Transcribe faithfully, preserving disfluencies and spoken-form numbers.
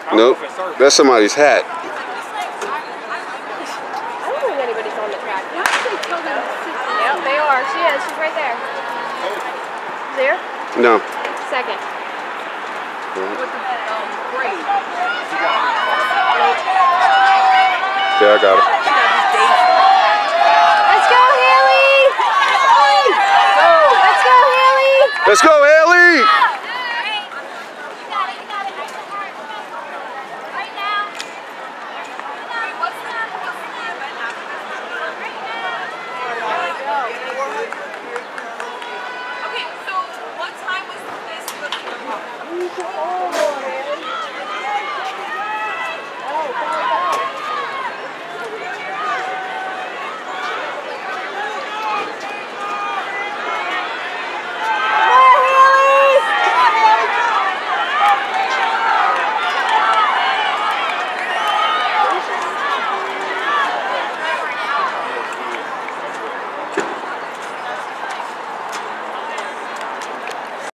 Nope. That's somebody's hat. I don't think anybody's on the track. Why did they tell them to sit there? Yep, they are. She is. She's right there. There? No. Second. With the um, grade. Yeah, I got it.